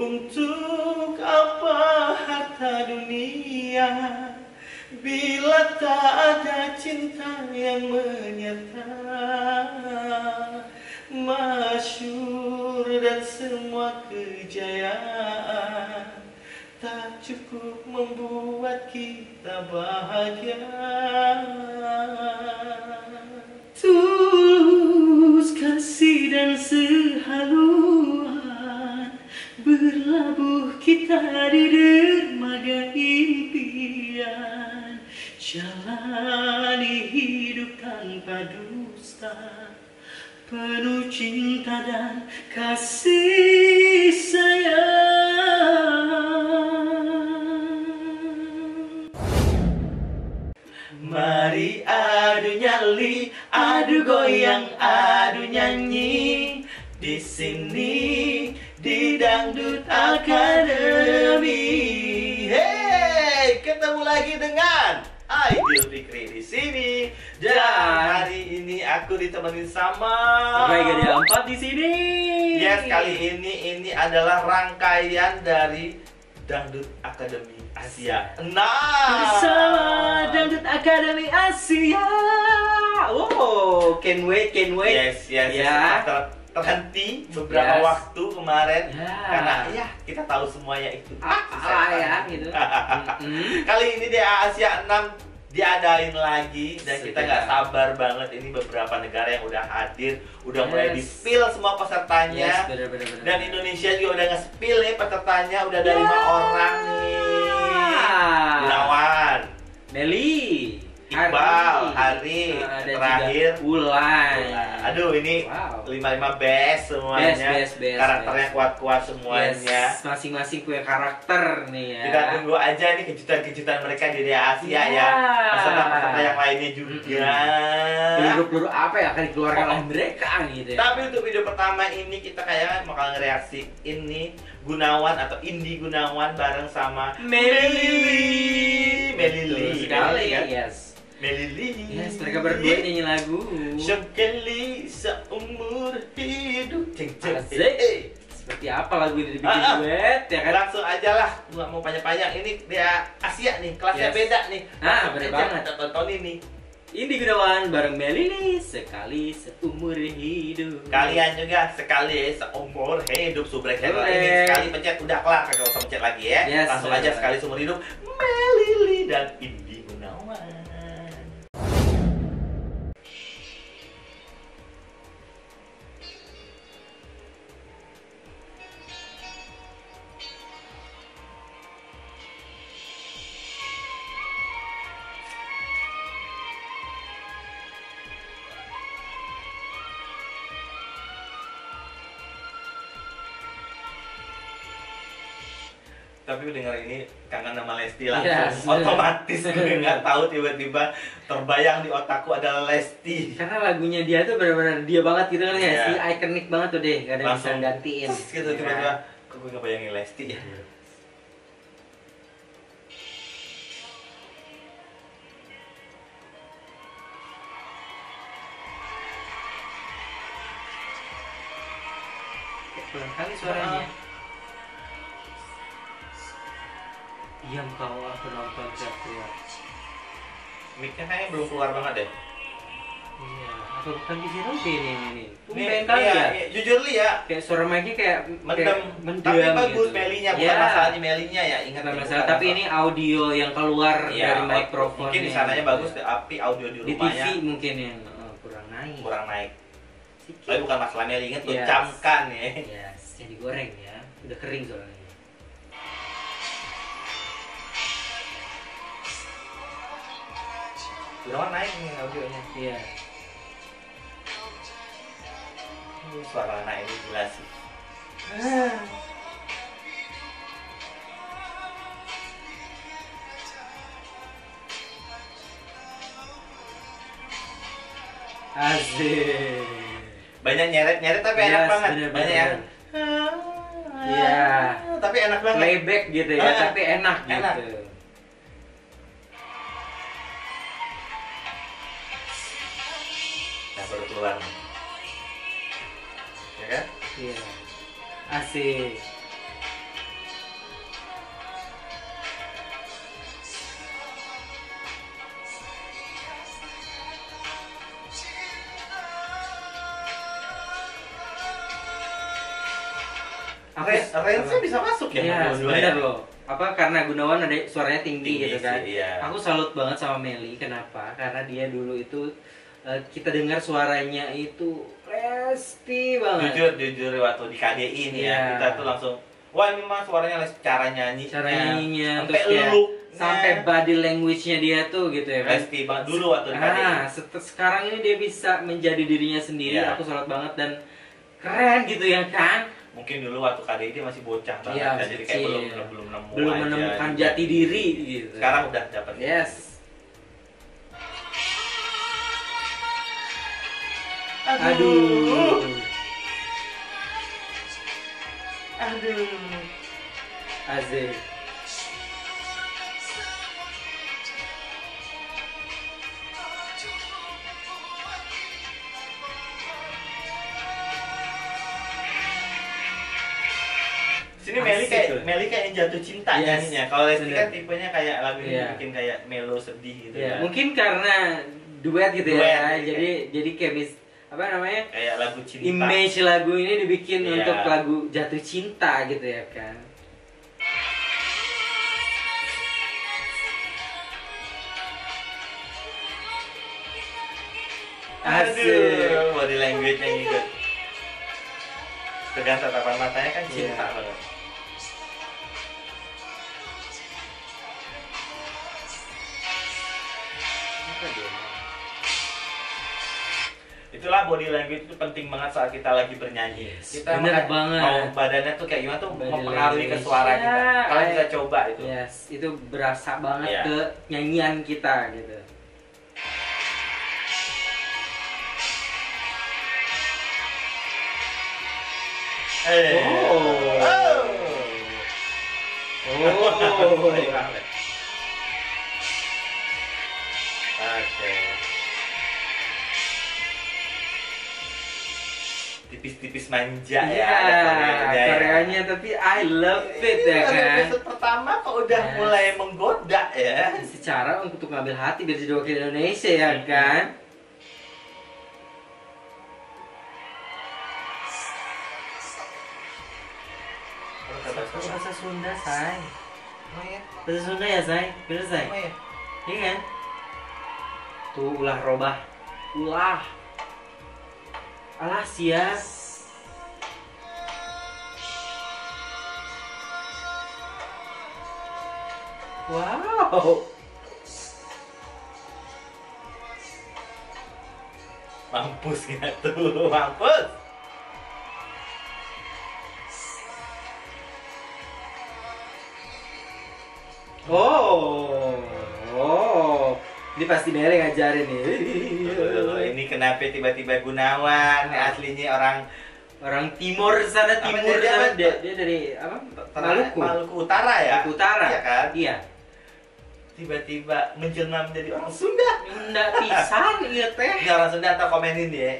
Untuk apa harta dunia bila tak ada cinta yang menyerta? Masyhur dan semua kejayaan tak cukup membuat kita bahagia. Tulus kasih dan sehaluan berlabuh kita di dermaga impian. Jalani hidup tanpa dusta, penuh cinta dan kasih sayang. Mari adu nyali, adu goyang, adu nyanyi di sini di Dangdut Academy. Hey, ketemu lagi dengan Aidil Fikri di sini. Dan hari ini aku ditemenin sama Rega Ampat di sini. Yes, kali ini adalah rangkaian dari Dangdut Academy Asia 6 Bersama Dangdut Academy Asia. Wow, can wait. Yes, Ya. terhenti beberapa Yes. waktu kemarin Ya. karena ya kita tahu semuanya itu. Apa ya gitu. Kali ini di Asia 6 diadain lagi dan kita nggak Sudah. sabar banget. Ini beberapa negara yang udah hadir, udah mulai Yes. di-spill semua pesertanya. Yes, bener. Dan Indonesia juga udah nge-spill nih pesertanya, udah ada 5 orang nih. Gunawan, Meli, Iqbal, Hari, dan terakhir juga Ulan. Aduh, ini Wow. 5 best semuanya. Best. Karakternya kuat-kuat semuanya. Yes, masing-masing punya karakter nih ya. Kita tunggu aja nih kejutan-kejutan mereka di Asia ya. Peserta-peserta yang lainnya juga. Peluru-peluru apa ya akan dikeluarkan oleh mereka gitu ya. Tapi untuk video pertama ini kita kayaknya bakal ngereaksiin nih Gunawan atau Indi Gunawan bareng sama Melili. Betul sekali kan? yes. Melili. Yes, mereka berdua nyanyi lagu. Sekali seumur hidup. Ceng. Asik. Seperti apa lagu ini dibikin duet ya kan? Langsung aja lah, nggak mau panjang-panjang. Ini dia Asia nih, kelasnya Yes. beda nih. Nah, Langsung bener aja banget. kita tonton ini. Indi Gunawan bareng Melili sekali seumur hidup. Kalian juga sekali seumur hidup subrek channel Boleh. ini. Sekali pencet udah kelar, kagak usah pencet lagi ya. Yes, Langsung bener. aja sekali seumur hidup Melili dan Indi Gunawan. Tapi dengar ini kangen sama Lesti langsung. Yes. Otomatis gue nggak tahu tiba-tiba terbayang di otakku adalah Lesti. Karena lagunya dia tuh benar-benar dia banget gitu kan ya, Iya. si ikonik banget tuh deh, gak ada yang bisa Langsung gantiin. Terus gitu tiba-tiba kok gue nggak bayangin Lesti ya. Pelan kali suaranya. Diam kau aku nonton teriak-teriak. Mic-nya kayaknya belum keluar banget deh. Iya, apa bukan di Robin ini? Nih, Tumben kali iya, ya. iya, jujur li ya, Kayak suara mic-nya kayak mendem. mendem Tapi bagus gitu. Melinya, bukan Iya. masalahnya Melinya ya. Ingat Bukan nih, masalah, bukan tapi ini audio yang keluar Iya, dari mikrofon. mungkin di sananya bagus, tapi audio di Di rumahnya TV mungkin yang kurang naik. kurang naik. Sedikit. Tapi bukan masalah Meli, ingat tuh Yes. camkan ya. Yes, jadi goreng ya. Udah kering soalnya. Gunawan naik nih audionya. Iya. Suara anak ini gila sih. Asik. Banyak nyeret-nyeret tapi enak Yes, banget. bener-bener. Banyak yang Iya. tapi enak banget. Playback gitu ya, Ah, tapi enak enak. gitu. Nah, baru keluar. Ya kan? Iya. Asik. Range-nya bisa masuk ya? Iya, dua-dua bener loh. Apa karena Gunawan ada suaranya tinggi gitu sih, kan. iya. Aku salut banget sama Meli. Kenapa? Karena dia dulu itu kita dengar suaranya itu resti banget. Jujur waktu di KDI ini Iya. ya, kita tuh langsung wah ini mah suaranya cara nyanyi, Cara nyanyinya sampai terus ya, look-nya. sampai body language-nya dia tuh gitu ya kan. Resti banget dulu waktu di KDI. Sekarang ini dia bisa menjadi dirinya sendiri. Iya. Aku salut banget dan keren gitu ya kan. Mungkin dulu waktu KDI dia masih bocah banget, Iya, kan, jadi kayak kecil. belum nemu Belum aja, menemukan gitu. jati diri gitu. Sekarang udah dapat. Yes. Aduh. Azir. Sini Asik tuh. Meli kayak yang jatuh cinta Yes, nyanyinya. Kalau Lesti bener. kan tipenya kayak lagu ini Iya. bikin kayak melo sedih gitu Ya, kan. mungkin karena duet gitu Duet, ya. iya. Jadi kayak apa namanya? Kayak lagu cinta. Image lagu ini dibikin Iya. untuk lagu jatuh cinta gitu ya kan. Aduh, body language-nya ngikut. Tegang tatapan matanya kan cinta Iya. banget. Itulah body language itu penting banget saat kita lagi bernyanyi. Kita bener emang banget. mau badannya tuh kayak gimana tuh Body mempengaruhi ke language. suara kita. Ya, Kalau kita coba itu. Yes, itu berasa banget Iya. ke nyanyian kita gitu. Oh. Oh. Oke. Tipis-tipis manja Iya, ya. Koreanya tapi I love it ya kan. Episode pertama kok udah Yes. mulai menggoda ya. Secara untuk ngambil hati biar jadi wakil Indonesia ya kan. Bahasa Sunda, say. Oh ya, Bahasa Sunda ya, say. Bener, say. oh ya. Iya kan? Tuh ulah robah. Ulah. Alah sia. Wow. Mampus nggak tuh, mampus. Oh. Oh. Ini pasti Meli ngajarin nih. Ini kenapa tiba-tiba Gunawan? Aslinya Orang timur sana, Apa timur dia, sana. apa? Dia dari apa? Maluku. Maluku Utara ya. Maluku Utara. Iya kan? Iya. Tiba-tiba menjelma menjadi orang Sunda. Nggak pisan iya teh. Ini orang Sunda atau komenin ya?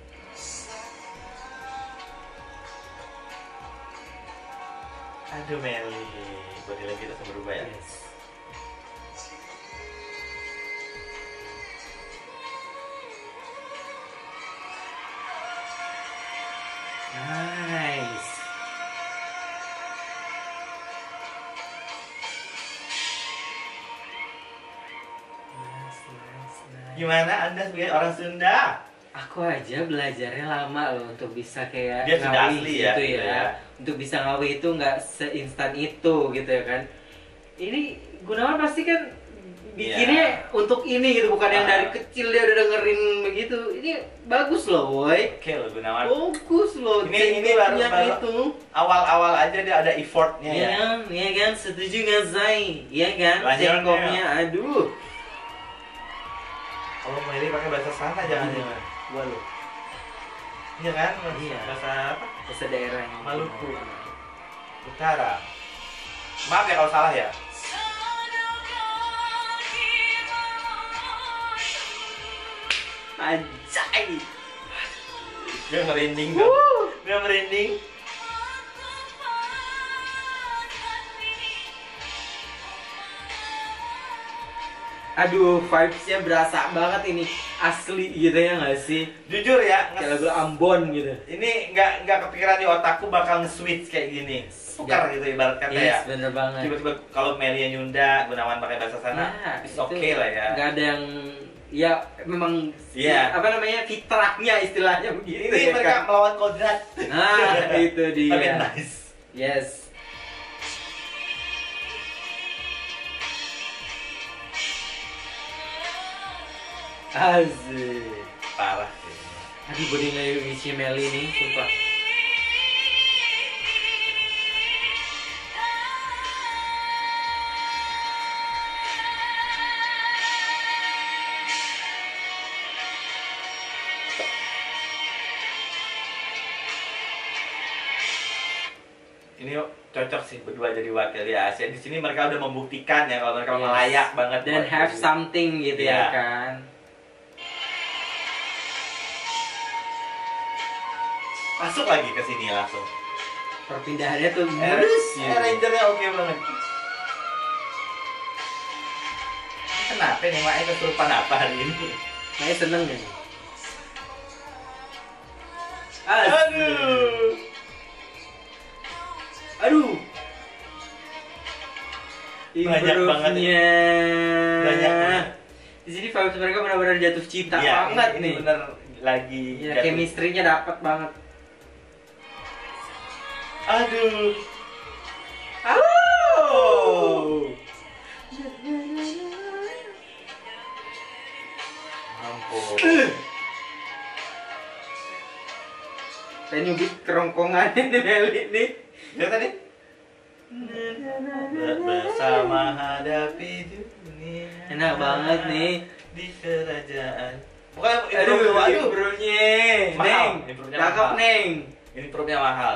Aduh Meli, body language kita berubah ya. Yes. Nice. Nice. Gimana Anda sebagai orang Sunda? Aku aja belajarnya lama loh untuk bisa kayak Dia sudah ngawi asli ya, gitu gitu ya. ya. Untuk bisa ngawi itu nggak seinstan itu gitu ya kan. Ini Gunawan pasti kan bikinnya untuk ini gitu, bukan yang dari kecil dia udah dengerin begitu. Ini bagus loh, boy. Oke lo Gunawan. Bagus loh. Ini jengkoknya baru itu. awal-awal aja dia ada effortnya Ya ya. kan, ya kan, setuju nggak Zai? Ya kan, Lanjut, jengkoknya, aduh. Kalau Meli pakai bahasa sana jangan-jangan. Gua lo, Iya kan? Iya. Bahasa apa? bahasa daerahnya. Maluku. Utara. Maaf ya kalau salah ya. Anjay. Gue merinding dong. Gue merinding. Aduh, vibes-nya berasa banget ini, asli gitu ya nggak sih? Jujur ya, Kayak lagu Ambon gitu. ini nggak kepikiran di otakku bakal nge-switch kayak gini. Tukar gitu ibarat kata ya. Yes, bener banget. Tiba-tiba kalau Melia Nyunda, Gunawan pakai bahasa sana, it's itu okay lah ya. nggak ada yang, ya memang Iya. apa namanya, fitrahnya istilahnya begitu. Ini ya mereka kan? melawan kodrat. Nah, itu dia. Tapi nice. Yes. Asik. Parah sih. Aduh, body language Meli nih, sumpah. Ini cocok sih berdua jadi wakil di Asia. Di sini mereka udah membuktikan ya kalau mereka Yes. layak banget Dan buat have jadi. something gitu Iya. ya kan. Masuk lagi ke sini langsung. Perpindahannya tuh mulus ya. Rangernya oke banget. Kenapa nih Mak? Kesurupan apa hari ini? Saya seneng deh. Aduh. Aduh. Banyak banget. Improve-nya. Banyak banget. Di sini vibes mereka benar-benar jatuh cinta Iya, banget ini nih. bener lagi Ya, jatuh. chemistry-nya dapat banget. Aduh. Oh. Ampun. Saya nyubit kerongkongan ini Meli nih. Lihat tadi. Bersama hadapi dunia. Enak banget nih. Di kerajaan. Pokoknya Aduh, aduh. bro-nya. Mahal. Neng. Improve-nya Cakep, mahal. Neng. Ini perutnya mahal.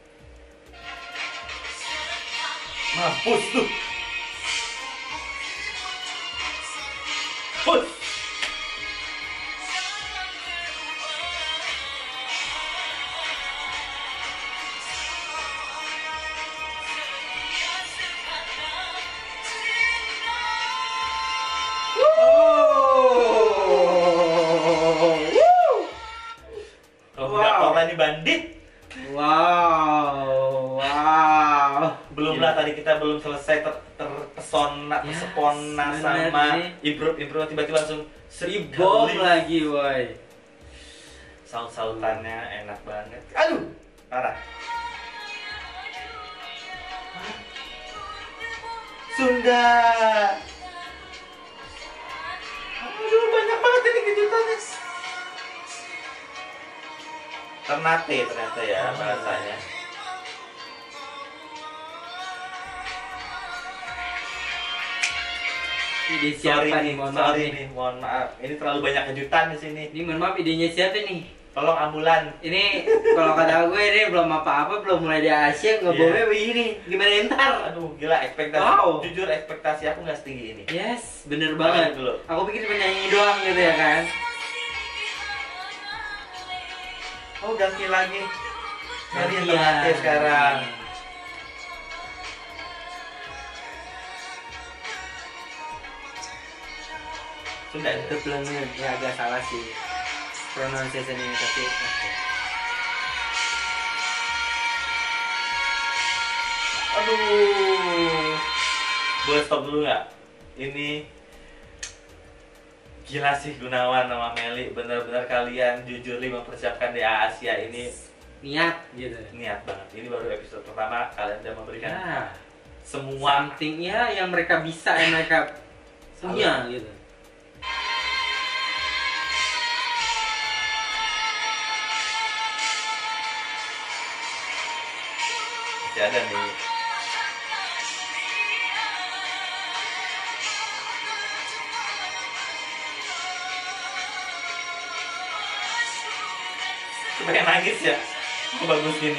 Mampus tuh. Push. Kalau nggak Wow. orang ini bandit. Wow. Wow. Belum lah tadi kita belum selesai terpesona, Ya, tersepona bener sama nih. improve tiba-tiba langsung Bom lagi, woi. Saut-sautannya enak banget. Aduh, parah. Sunda. Aduh, banyak banget ini kejutannya. Ternate ternyata ya bahasanya. Ide siapa nih, mohon maaf sorry nih. nih, mohon maaf. Ini terlalu banyak kejutan di sini. Ini mohon maaf, idenya siapa nih? Tolong ambulan. Ini kalau kata gue ini belum apa-apa, belum mulai di Asia, ngebomnya begini. Gimana ntar? Aduh, gila ekspektasi. Wow. Jujur ekspektasi aku nggak setinggi ini. Yes, bener banget. Dulu. Aku pikir penyanyi doang gitu ya kan. Oh, ganti lagi. Nyari yang Iya. Ternate sekarang. Sudah ya? Itu belumnya ya agak salah sih pronunciation-nya tapi oke. Aduh. Boleh stop dulu nggak? Ini gila sih Gunawan sama Meli. Benar-benar kalian jujur mempersiapkan di Asia ini Niat gitu. niat banget. Ini baru episode pertama kalian udah memberikan Ya, semua something-nya yang mereka bisa, yang mereka punya gitu. masih ada nih. Pengen nangis ya. Oh, bagus gini.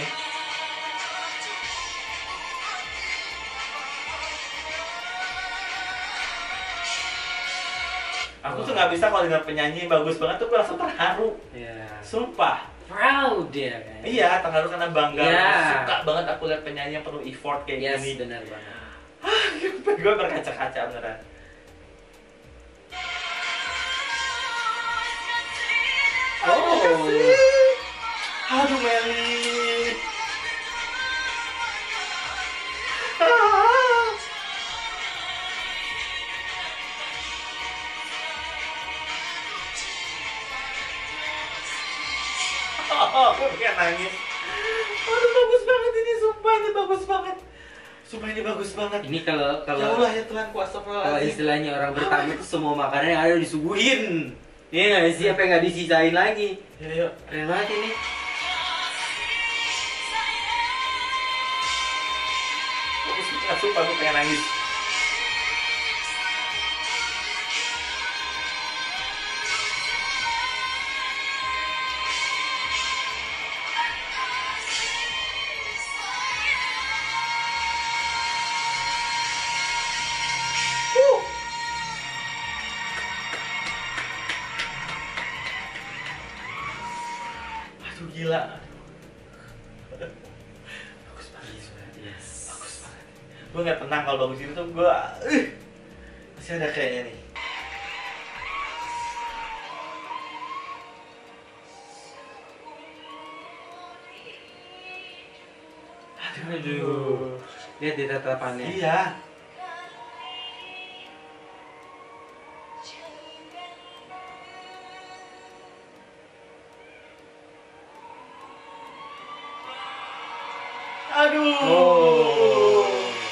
Aku tuh nggak bisa kalau dengar penyanyi bagus banget tuh gue langsung terharu. Ya. Sumpah. Proud dia kan. Iya, terharu karena bangga. Iya. Suka banget aku lihat penyanyi yang penuh effort kayak Yes, gini. benar banget. Gue berkaca-kaca beneran. kasih. Aduh Meli. Ah. Oh, aku kayak nangis. Aduh bagus banget ini, sumpah ini bagus banget. Sumpah ini bagus banget. Ini kalau Ya Allah ya Tuhan kuasa kalau istilahnya orang bertamu itu semua makanan yang ada disuguhin. Iya nggak sih, apa yang nggak disisain lagi? Ya yuk. Keren banget ini. Bagus banget, sumpah aku pengen nangis. Aduh gila. Bagus banget. Yes. Bagus banget. Gue nggak tenang kalau bagus itu tuh gue masih ada kayaknya nih. Aduh. Lihat di tatapannya. Iya. Aduh. Oh.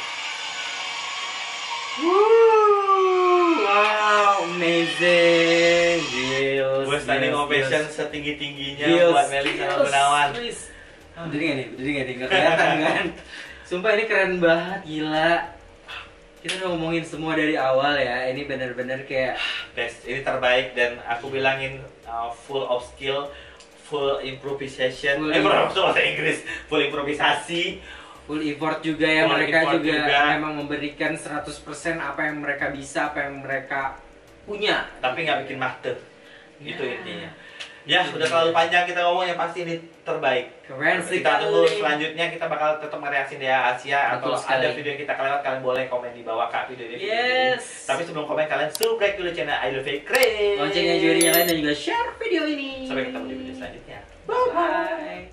Wow, amazing. Gils. Gue standing gils, ovation gils. setinggi-tingginya Gils, buat Meli sama gils, Gunawan. gils. Berdiri nggak nih? Berdiri nggak nih? Nggak kelihatan kan? Sumpah ini keren banget, gila. Kita udah ngomongin semua dari awal ya. Ini bener-bener kayak Best, ini terbaik dan aku bilangin full of skill, full improvisation. Full Bahasa Inggris, full improvisasi. full effort juga ya. Full Mereka effort juga, juga. memang memberikan 100% apa yang mereka bisa, apa yang mereka punya. Tapi nggak bikin mate. Itu Ya. intinya. Ya, udah terlalu panjang kita ngomong, yang pasti ini terbaik. Keren Kita tunggu sekali. selanjutnya, kita bakal tetap mereaksi di Asia. Betul Atau sekali. ada video yang kita kelewat, kalian boleh komen di bawah kak video ini. Yes. Tapi sebelum komen, kalian subscribe dulu channel Idol Fake Craze. Loncengnya juga dinyalain dan juga share video ini. Sampai ketemu di video selanjutnya. Bye.